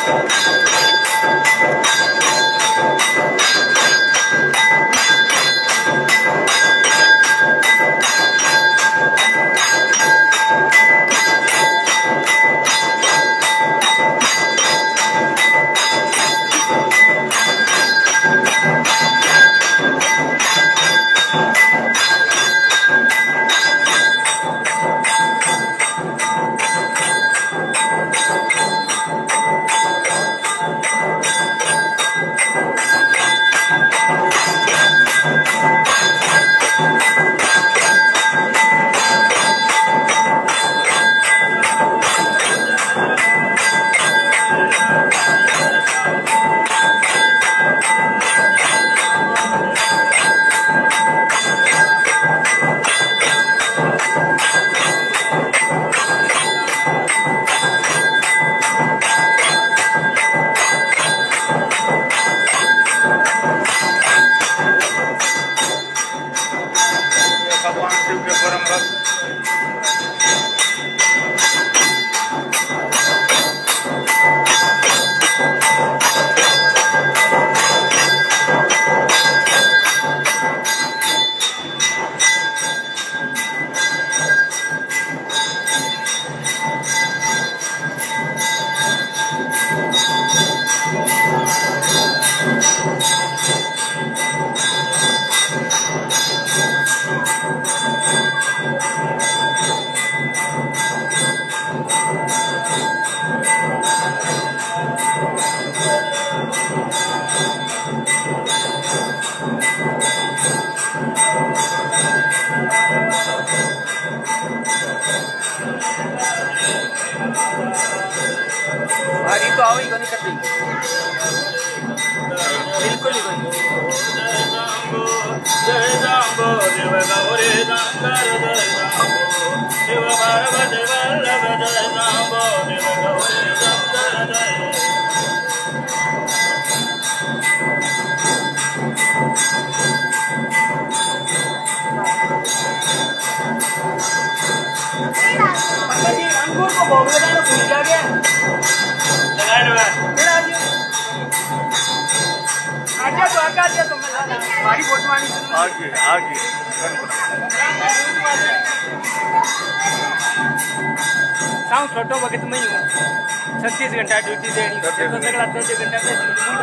छोटो वक्त में ही हूँ 36 घंटा ड्यूटी देनी तो सगला 10 घंटा में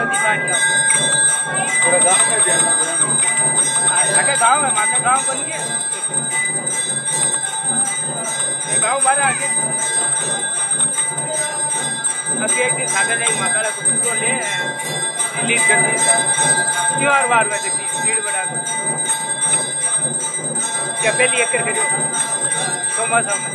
पूरा गाँव में जाना आगे गाँव है माता गाँव बन गया गाँव बारह आगे अभी एक दिन सागर जाएगी माता को ले रिलीज कर दी क्यों हर बार वैसे भीड़ बढ़ा क्या पहली एक करके जो सोमवार में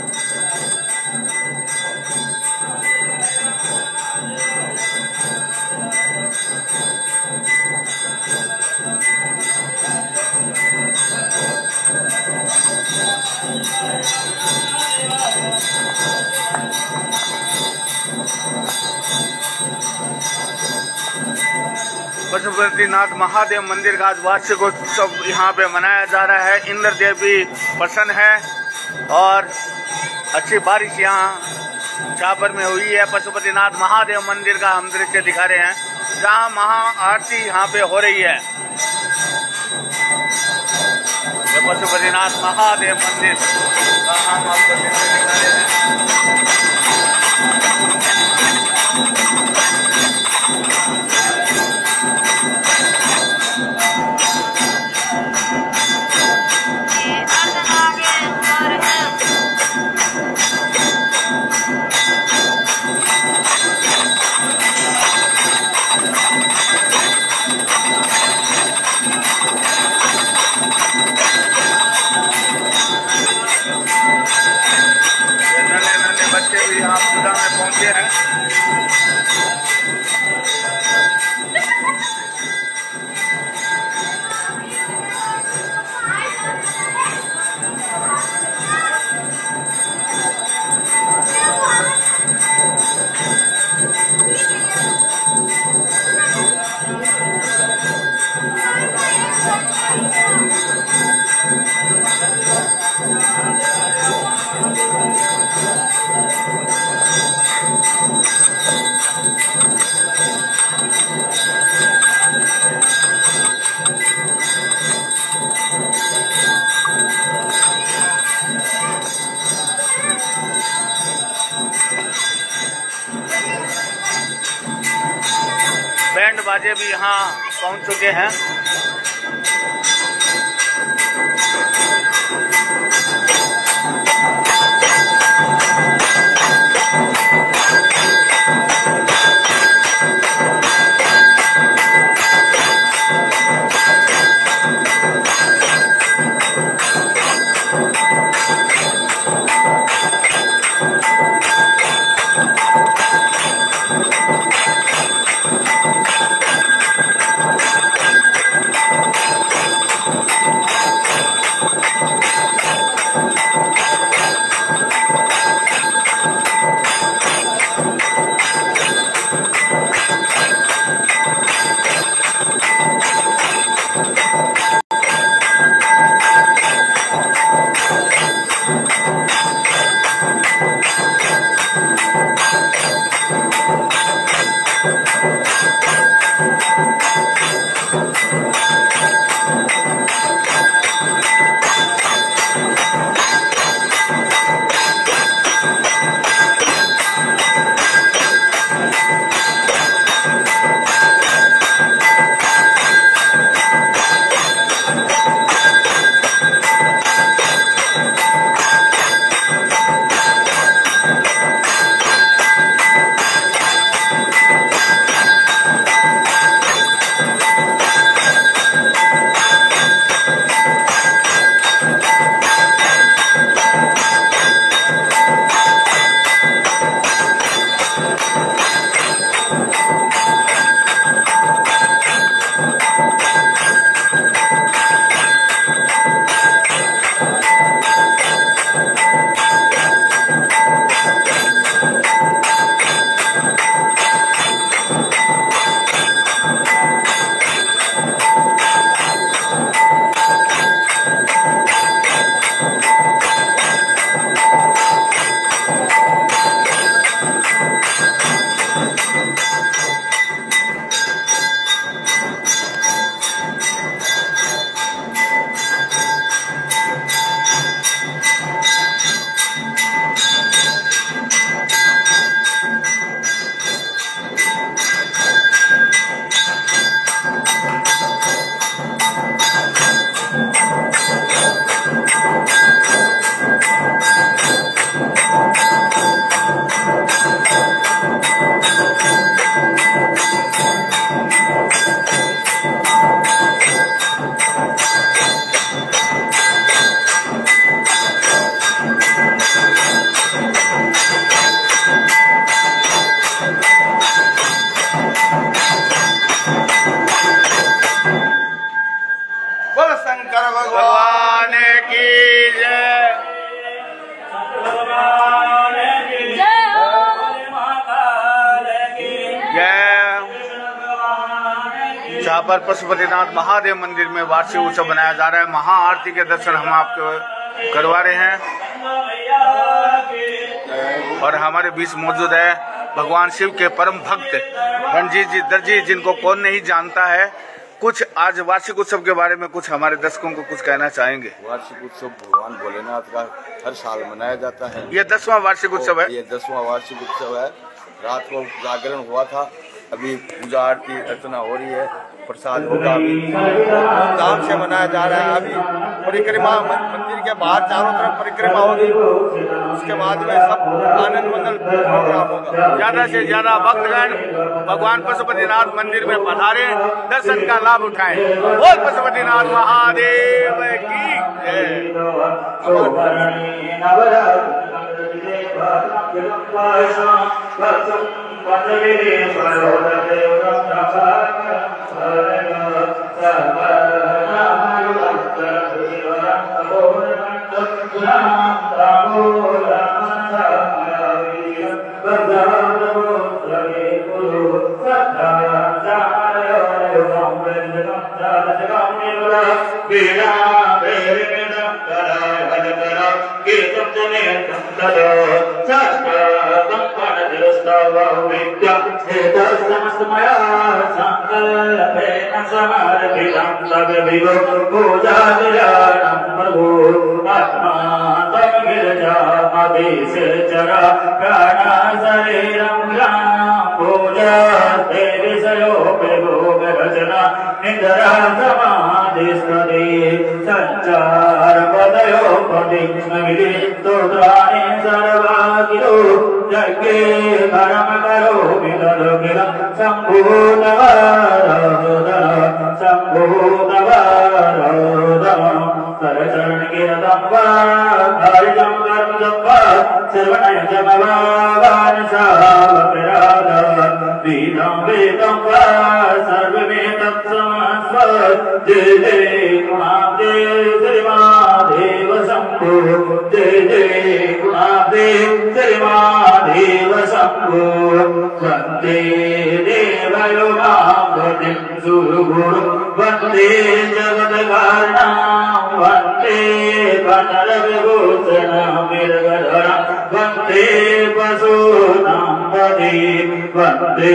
पशुपतिनाथ महादेव मंदिर का आज वार्षिक उत्सव यहाँ पे मनाया जा रहा है। इंद्र देव भी प्रसन्न है और अच्छी बारिश यहाँ चापर में हुई है। पशुपतिनाथ महादेव मंदिर का हम दृश्य दिखा रहे हैं जहाँ महा आरती यहाँ पे हो रही है। पशुपतिनाथ महादेव मंदिर का हम आपको दृश्य दिखा रहे हैं। बैंड बाजे भी यहाँ पहुंच चुके हैं। भगवान की जय। जहाँ पर पशुपतिनाथ महादेव मंदिर में वार्षिक उत्सव मनाया जा रहा है। महाआरती के दर्शन हम आपको करवा रहे हैं और हमारे बीच मौजूद है भगवान शिव के परम भक्त रणजीत जी दर्जी, जिनको कौन नहीं जानता है। कुछ आज वार्षिक उत्सव के बारे में कुछ हमारे दर्शकों को कुछ कहना चाहेंगे। वार्षिक उत्सव भगवान भोलेनाथ का हर साल मनाया जाता है। ये 10वां वार्षिक उत्सव है। ये 10वां वार्षिक उत्सव है। रात को जागरण हुआ था, अभी पूजा आरती अर्चना हो रही है, प्रसाद होगा। अभी धूमधाम से मनाया जा रहा है। अभी परिक्रमा मंदिर के बाहर चारों तरफ परिक्रमा होगी, उसके बाद में सब आनंद मंगल प्रोग्राम होगा। ज्यादा से ज्यादा भक्तगण भगवान पशुपतिनाथ मंदिर में पधारे, दर्शन का लाभ उठाएं। बोल पशुपतिनाथ महादेव की जय। शरीरं पूजा निधरा समाधिस्पदे संचार पदयो पतिष्णविदे तोत्राणि सर्वागिरो यज्ञे कर्म करो विदलोकिल शम्भूतवारोदन करचरण कीर्तम वा कार्यम कर्मजम वा सर्वनयजमवागानशावपिराद वीरं वेदं वा सर्वमेतत्समस्व जय जय गुणाब्दे श्रीमादेव शम्भो जय जय गुणाब्दे श्रीमादेव शम्भो वन्दे देवयोगां सुरगुरु वन्दे जगत्कारणं वन्दे कनलविभूषणं मृगधरं वन्दे पशूनां पदे वन्दे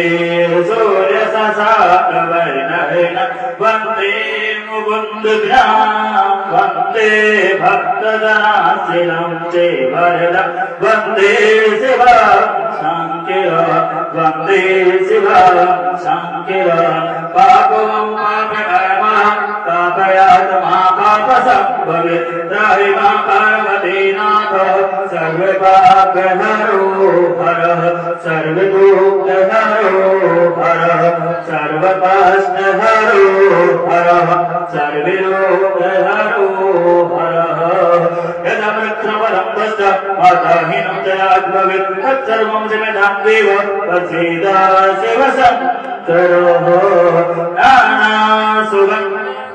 सूर्यशशाकवर्णेन वन्दे मुकुन्दग्रां वन्दे भक्तजनाशिलं चेवरदं वन्दे शिवशङ्कर वन्दे शिवशङ्कर पापं पापकर्मं पापयात्मा पापसम्भवेत् त्राहि मां पार्वतीनाथ सर्वपापहरो हरः सर्वदुःखहरो हरः सर्वकष्टहरो हरः सर्वरोगहरो हरः यदा वृत्रवरं दष्ट माताहीनं जयात् भवेत् तत्सर्वं जिमेदां देव प्रसीद शिवशङ्करः नानासुगं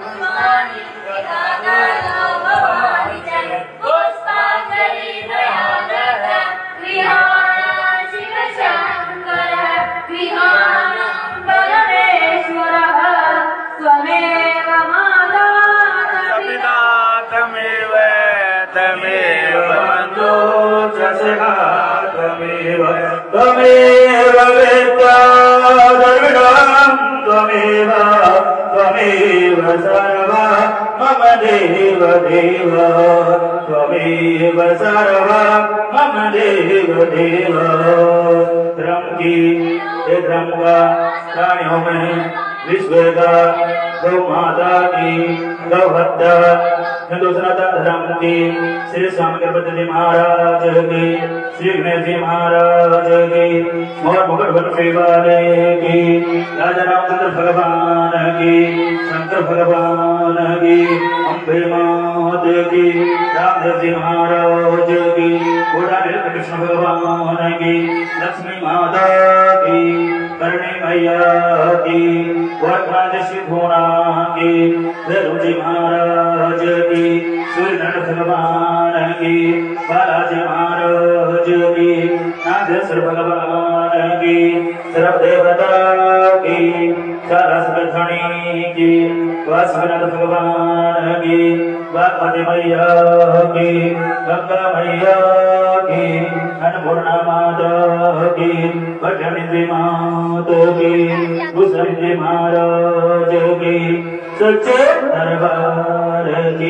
त्वमेव वेत्ता सर्वं त्वमेव त्वमेव सर्वा मम देव देव त्वमेव सर्वा मम देव देव धर्म की ये धर्म का प्राणियों में विश्व का गौ माता की गौहत्या हिंदू सनातन धर्म की श्री स्वामी गणपति जी महाराज की श्री गणेश जी महाराज की और मुकुट बंशी वाले की राजा रामचंद्र भगवान की शंकर भगवान की अम्बे मात की रामदेव जी महाराज की घोड़ा कृष्ण भगवान की लक्ष्मी माता की करणी मैया की वर्धमानश्री भुवना की जी महाराज की सूर्यनारायण भगवान की बालाजी महाराज की नागेश्वर भगवान की सर्व देवता की सरस्वती की वासुनाथ भगवान की बागमती मैया की गंगा मैया की अन्नपूर्णा माता की भजनी जी माता की भूषण जी महाराज की सच्चे दरबार की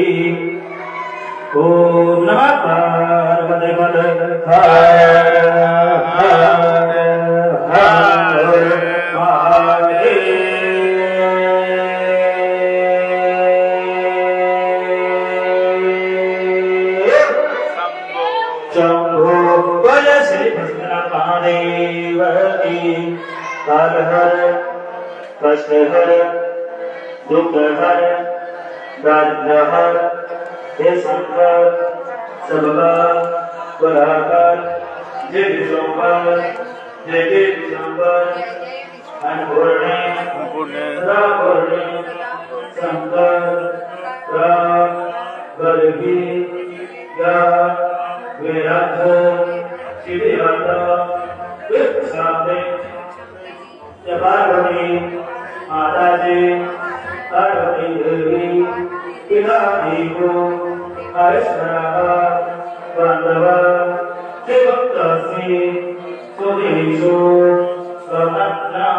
ओम नमः पार्वती पते हर हर हर शंभो बोल श्री महादेव की काल हर कष्ट हर दुख हर दारिद्र हर हे शंकर सबका बलाकर जय विश्वंकर जय जय विश्वंकर अन्नपूर्णे रापूर्णे शंकर राम बलगी या विराज शिविराता विक्षापे पार्वती माता जी पार्वती देवी पिता देवो हरेश्वरः बांधवा शिवक्तसी सुदेशो स्वमन्ना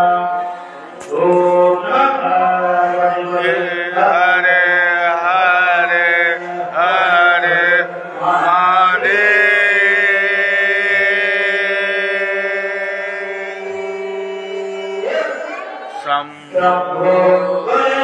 ओम नमः पार्वती हरे हरे हरे महादेव शंभो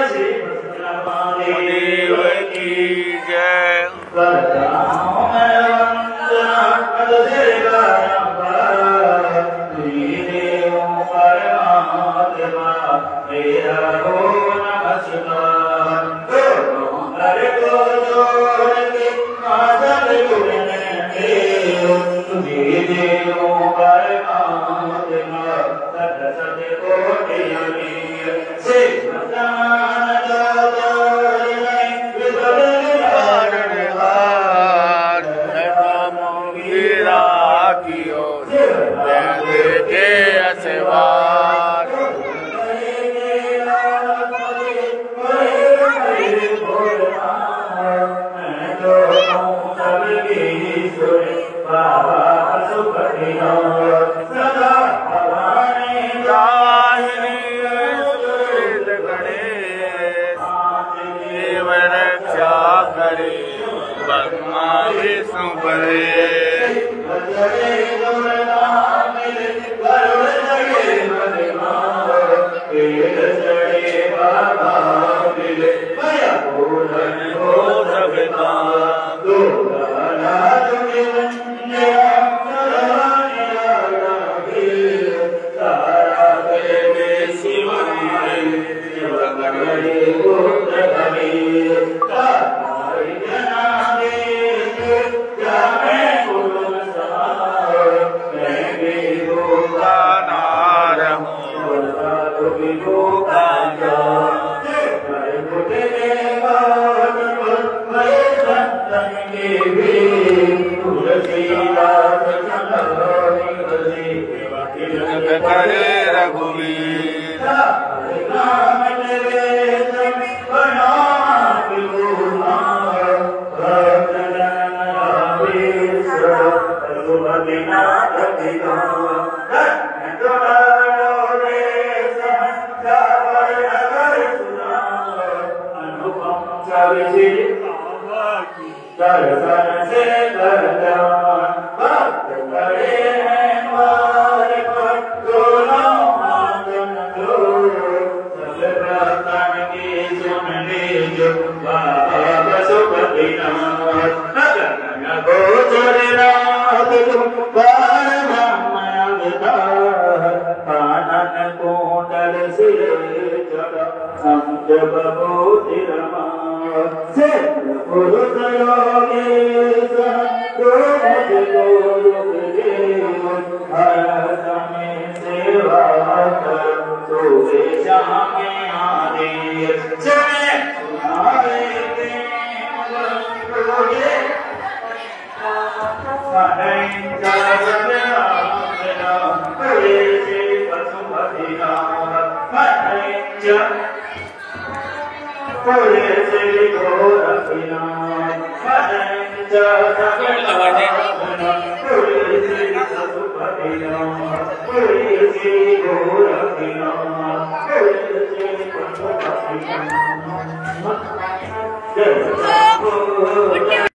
Thank you.